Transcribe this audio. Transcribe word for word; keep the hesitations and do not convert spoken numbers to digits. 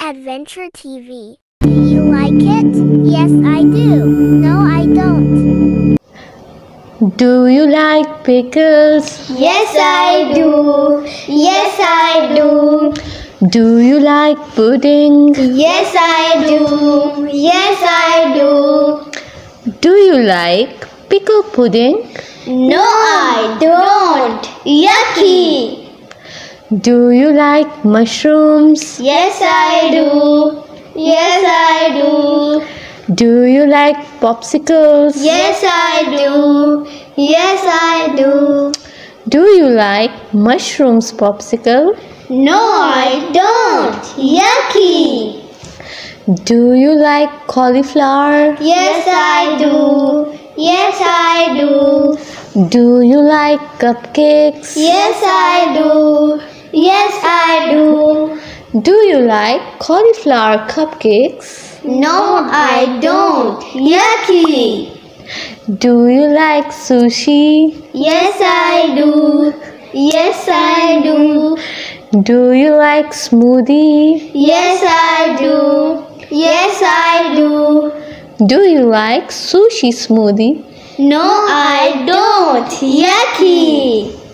Adventure T V. Do you like it? Yes, I do. No, I don't. Do you like pickles? Yes, I do. Yes, I do. Do you like pudding? Yes, I do. Yes, I do. Do you like pickle pudding? No, I don't. Yucky. Do you like mushrooms? Yes, I do. Yes, I do. Do you like popsicles? Yes, I do. Yes, I do. Do you like mushrooms popsicle? No, I don't. Yucky. Do you like cauliflower? Yes, I do. Yes, I do. Do you like cupcakes? Yes, I do. Yes, I do. Do you like cauliflower cupcakes? No, I don't. Yucky. Do you like sushi? Yes, I do. Yes, I do. Do you like smoothie? Yes, I do. Yes, I do. Do you like sushi smoothie? No, I don't. Yucky.